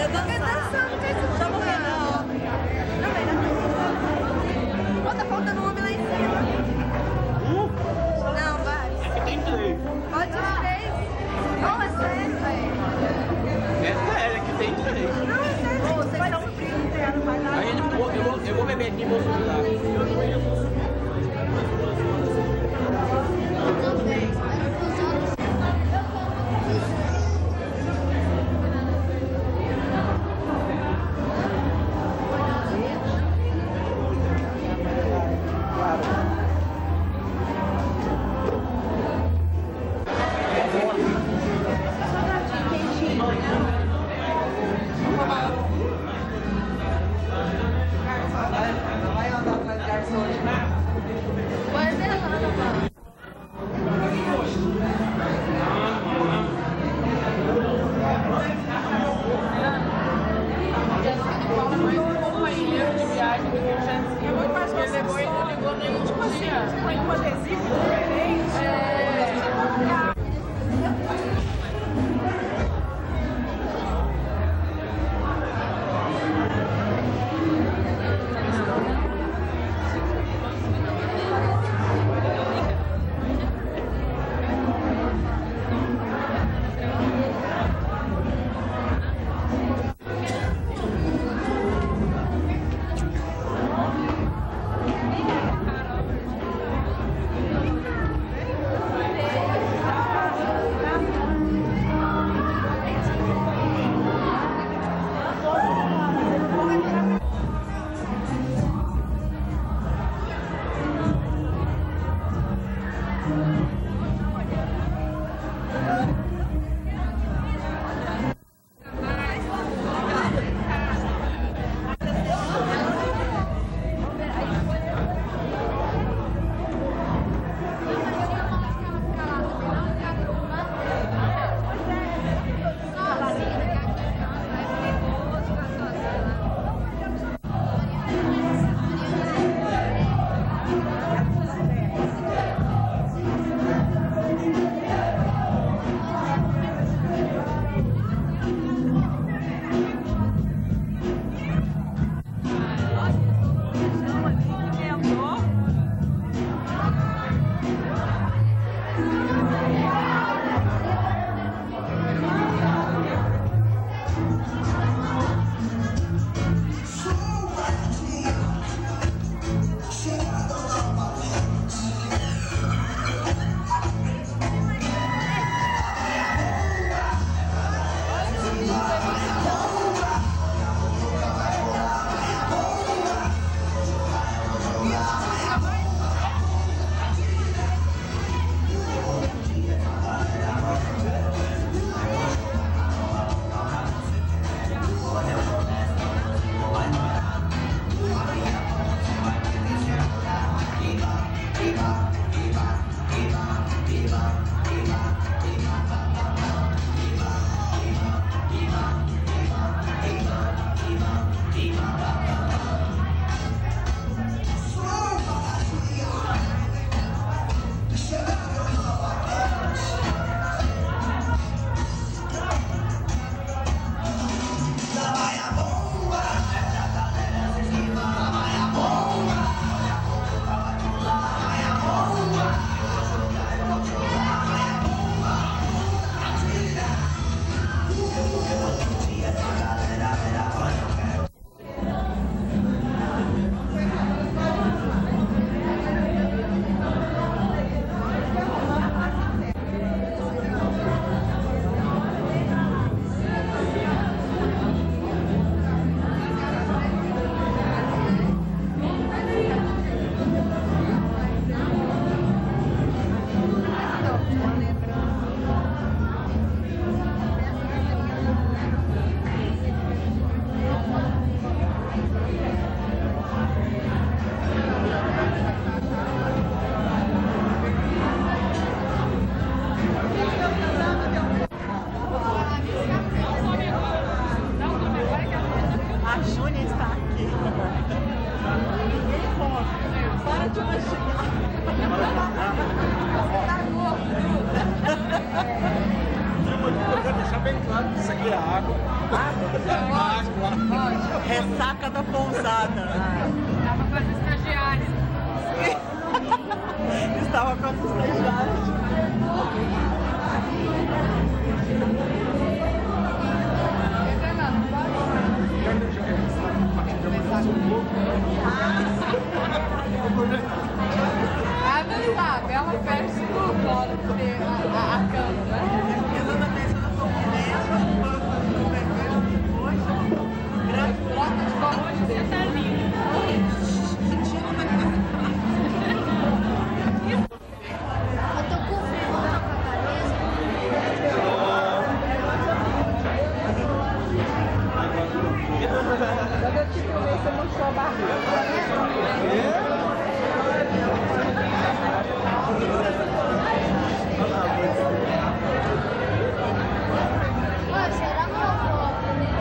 dançando com esse Só porque não. Ó, tá faltando um homem lá em cima. Não, vários. Aqui tem 3. Pode os 3. Não, é sério, velho. É sério, aqui tem 3. Não, é sério. Você vai dar um brilho interno, vai lá. Aí eu vou beber aqui e vou subir. Para de Isso aqui é água. Água? Ressaca da pousada. Dá pra fazer estagiário. Estava com as estagiárias. Ah, não sabe, ela perde tudo na hora de ter a câmera. Exatamente, ela foi Troca de favor, você tá lindo. Eu tô com fome na cabeça. Quando eu te comer, você manchou a barriga. Pô, será que eu vou?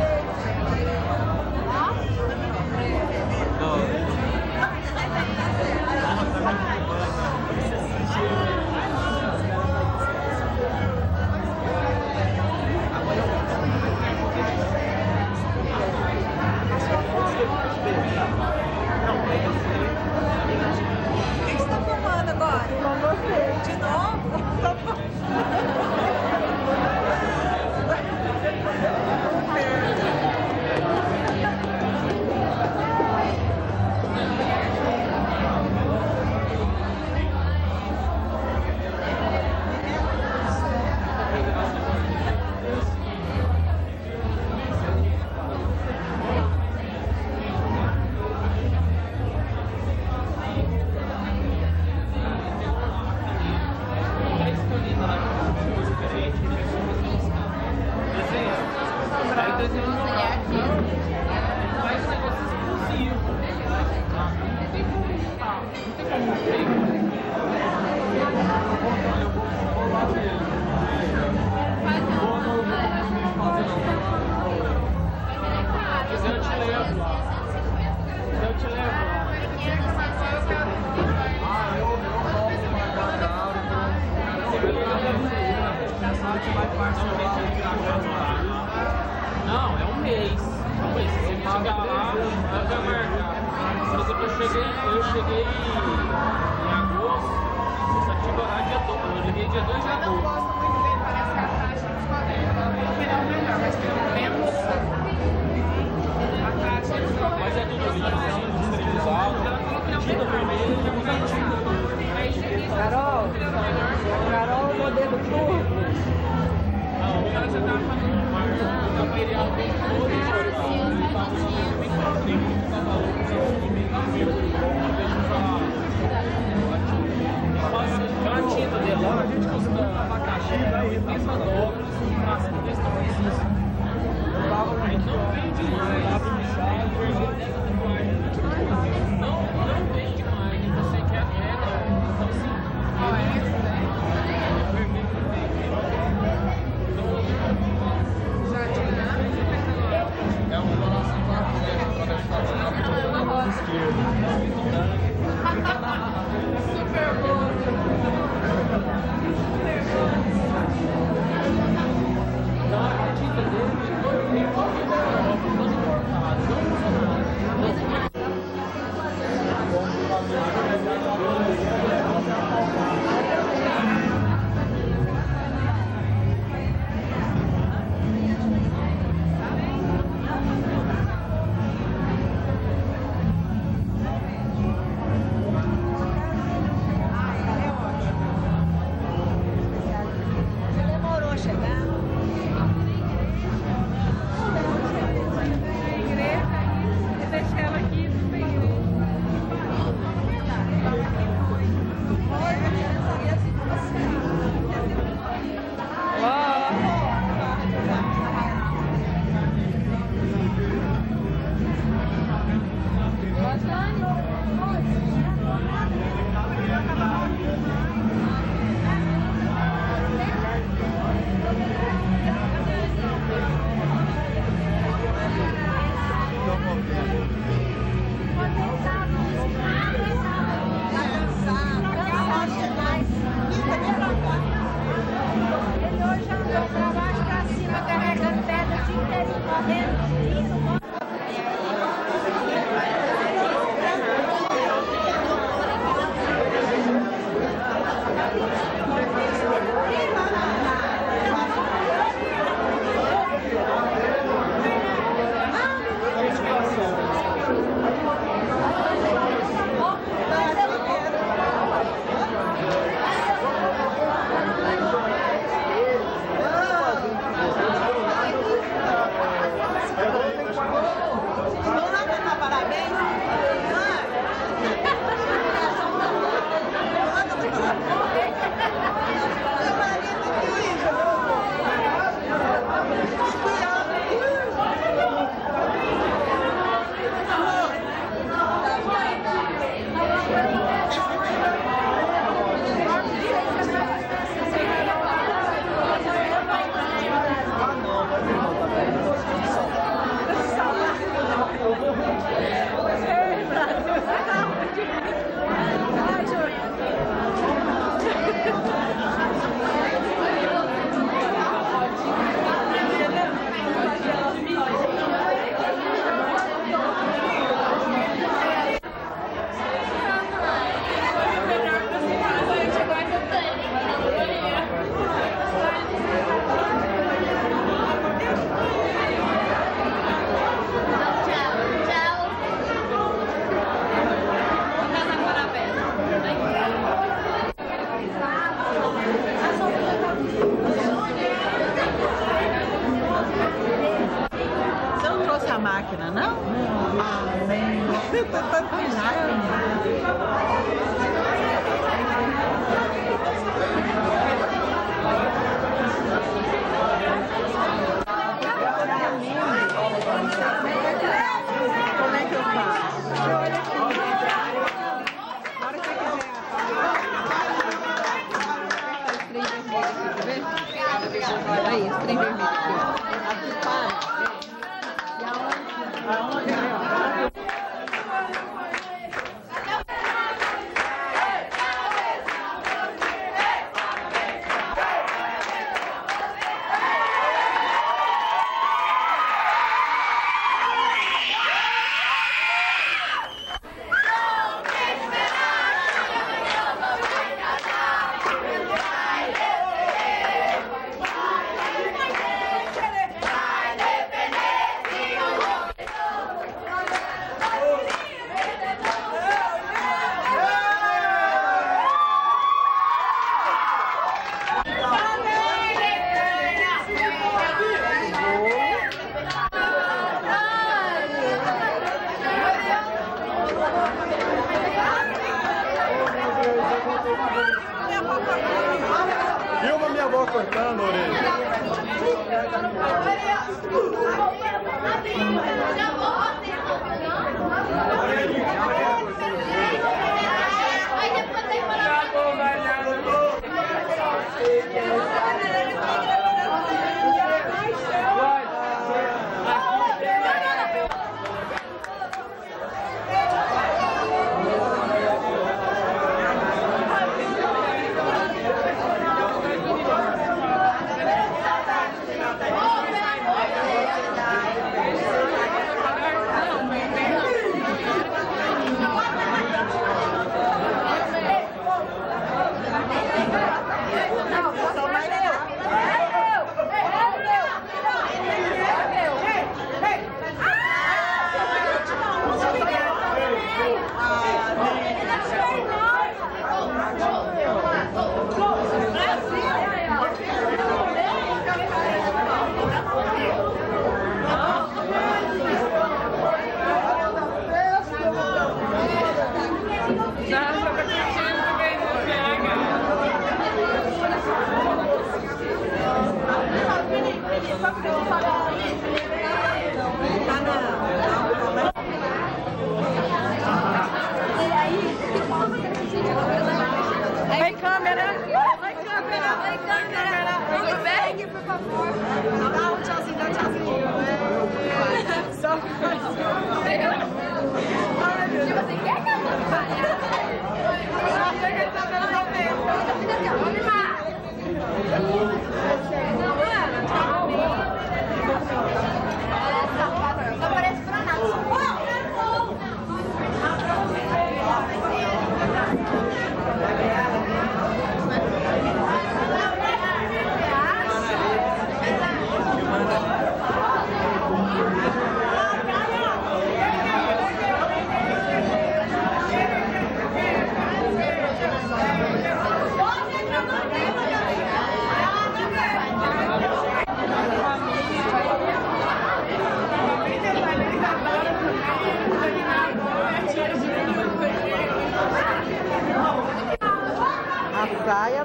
O que você está filmando agora? Com você. De novo? Não, é um mês. Se você chegar lá, vai marcar. Por exemplo, eu cheguei em agosto, eu só tive lá dia 2. Eu liguei dia 2 de Eu não agosto. gosto muito dele, parece que a taxa dos quadrinhos. Eu queria o melhor, mas pelo menos a taxa eles colocam. Mas é tudo bonitinho, esterilizado. Tinta vermelha, Carol, modelo turbo. o cara já tava fazendo um material bem todo. A tinta dele lá, a gente custa abacaxi, vai 30 dólares, massa desse tamanho. Não vende mais, não vende mais, você quer então assim, Já tinha. é uma nossa Super bom. a tinta dele tem qualquer Máquina, não? Ah, nem. Como é que eu faço? Olha aqui. Na hora que você quiser. Aí, esse trem vermelho aqui, ó. Aqui para. Filma minha avó cortando a orelha.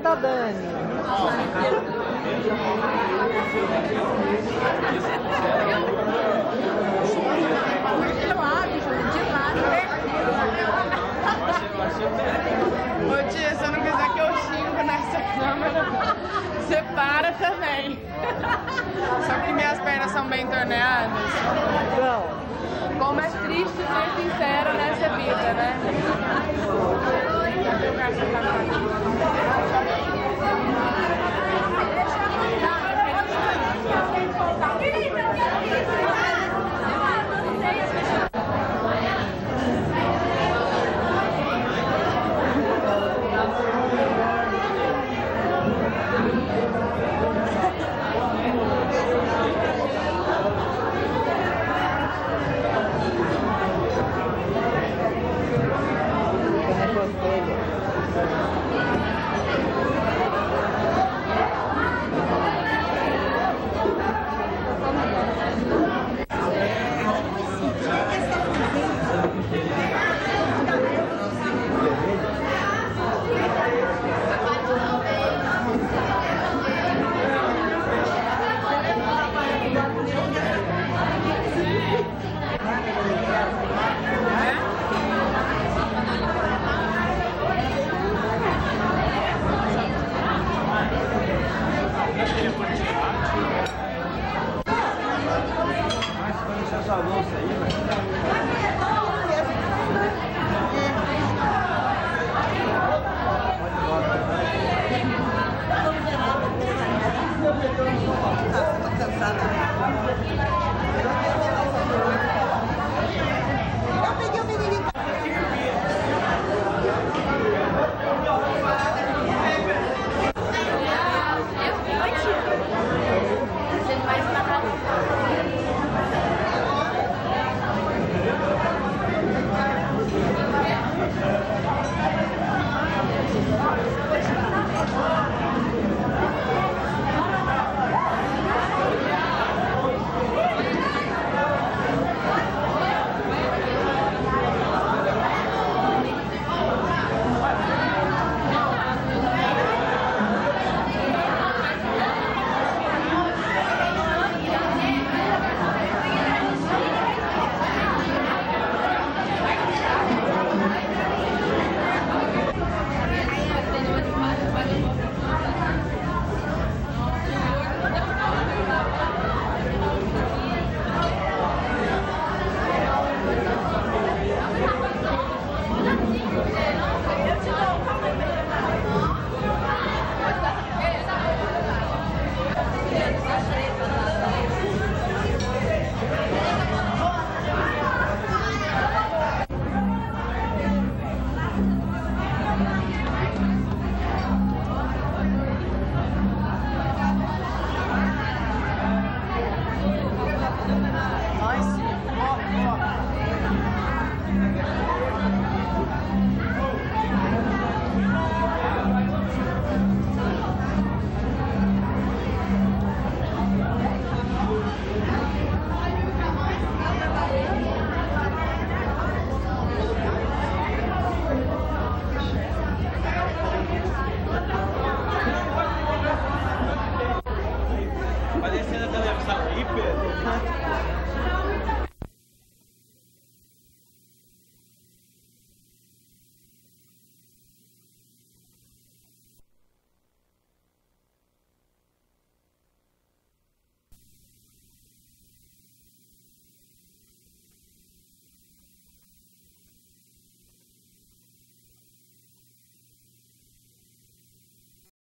da Dani. Ô tia, se eu não quiser que eu xingo nessa câmera, você para também. Só que minhas pernas são bem torneadas. Então, Como é triste ser sincera nessa vida, né? Essa louça aí, velho.